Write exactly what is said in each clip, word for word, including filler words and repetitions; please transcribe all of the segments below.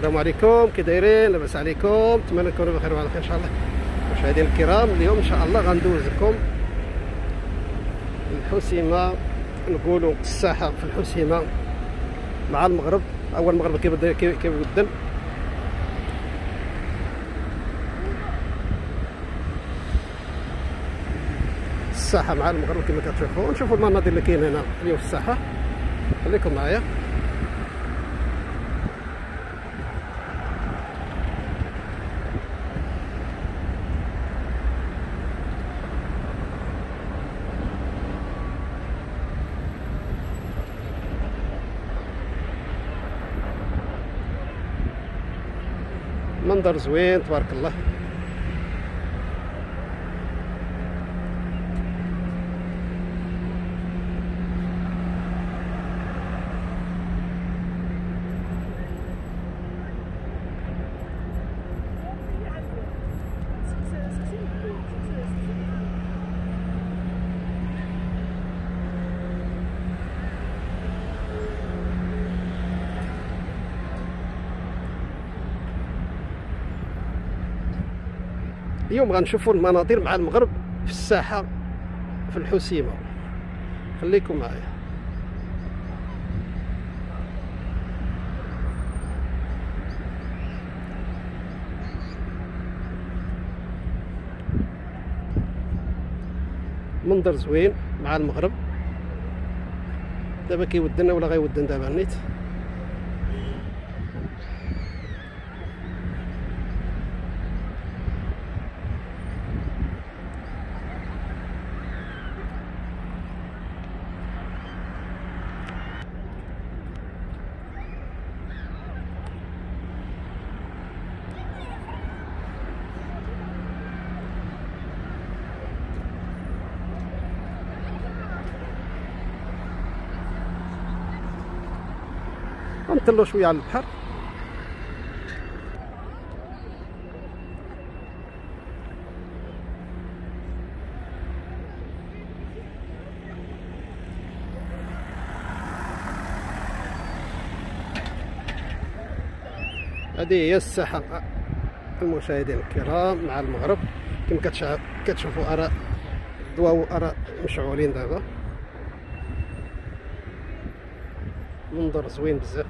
السلام عليكم، كي دايرين؟ لاباس عليكم؟ نتمنى تكونوا بخير وعلى خير ان شاء الله. مشاهدينا الكرام، اليوم ان شاء الله غندوز لكم الحسيمه، نقولوا الساحه في الحسيمه مع المغرب. اول المغرب كيبدا كيبدل الساحه مع المغرب كما كتشوفوا. نشوفوا المناظر اللي كاين هنا اليوم في الساحه، خليكم معايا. منظر زوين تبارك الله. اليوم غنشوفوا المناظر مع المغرب في الساحه في الحسيمه، خليكم معايا. منظر زوين مع المغرب. دابا كيودنا ولا غيودن دابا النيت. غنطلو شويه على البحر. هذه هي الساحه المشاهدين الكرام مع المغرب. كما كتشوفوا اراء الضوء واراء مشعولين دابا. منظر زوين بزاف.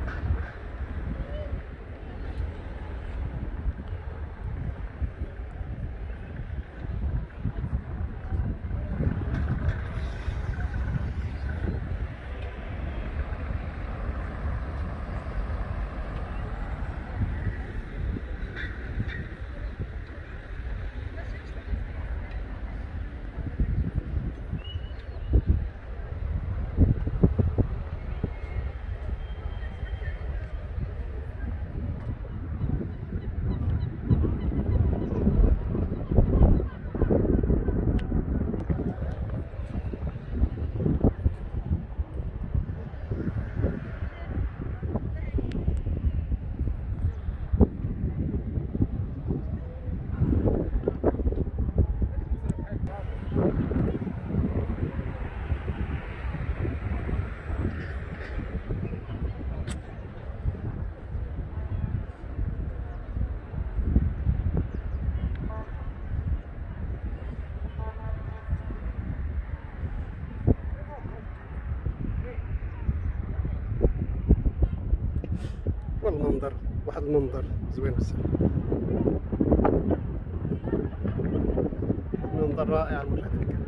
والمنظر واحد المنظر زوين بزاف، منظر رائع المشاهدين الكرام.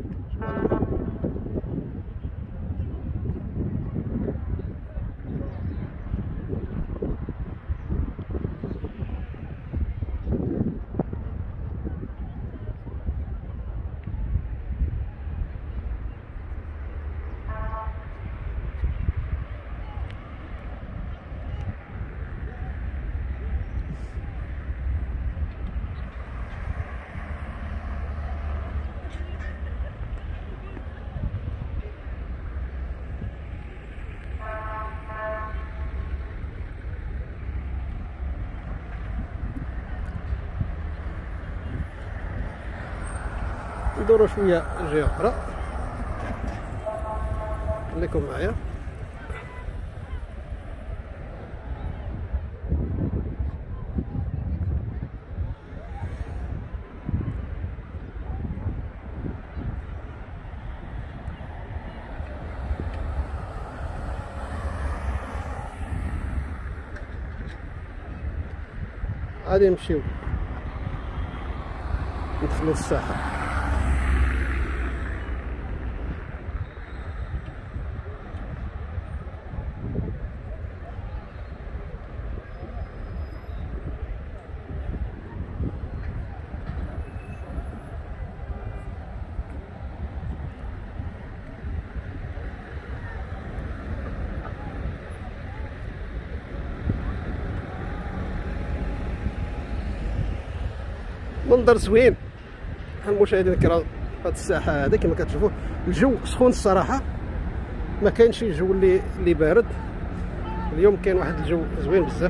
ندورو شويه جهه اخرى، خليكم معايا. غادي نمشيو ندخلو للساحه. منظر زوين المشاهدين الكرام. هاد الساحه هذه كما كتشوفوا الجو سخون الصراحه، ما كاينش الجو اللي اللي بارد. اليوم كاين واحد الجو زوين بزاف.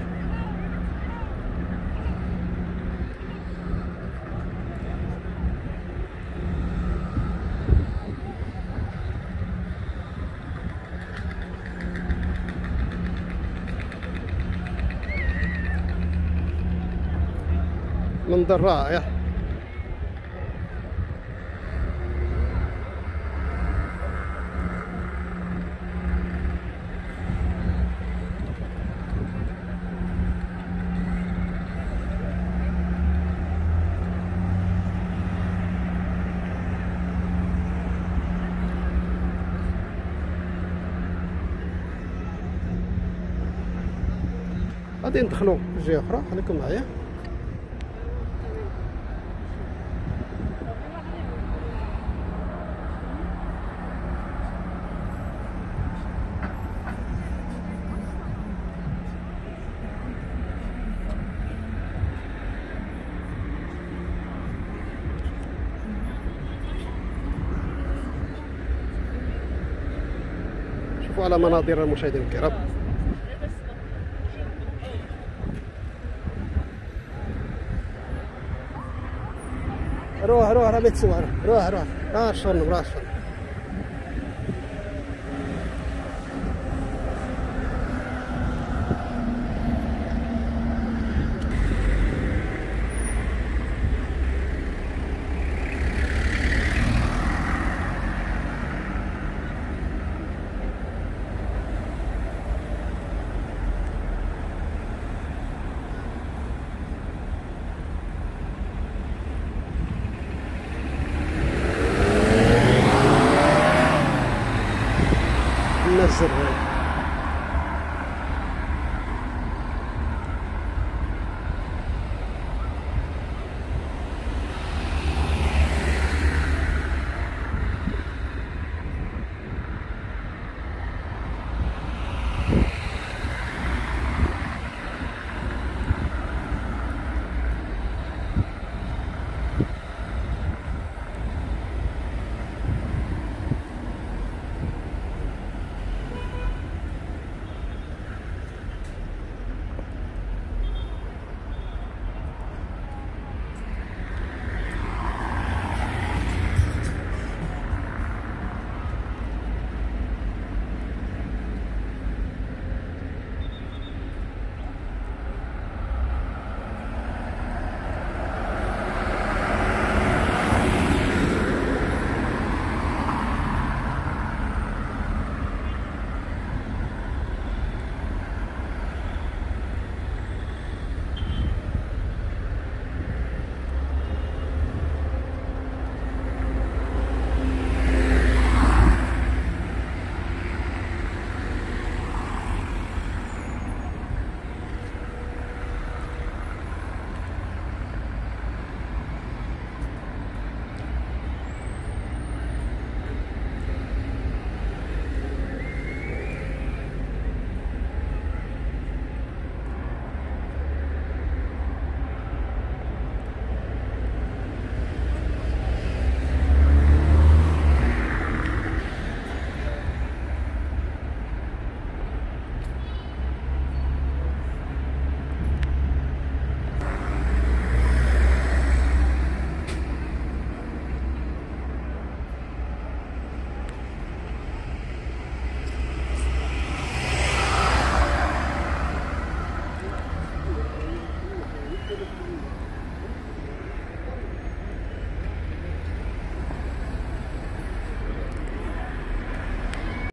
منظر رائع. غادي ندخلو جهه اخرى، خليكم معايا. شوفوا على مناظر المشاهدين الكرام. روح روح راه بيتصور، روح روح روح الشرنم، روح الشرنم.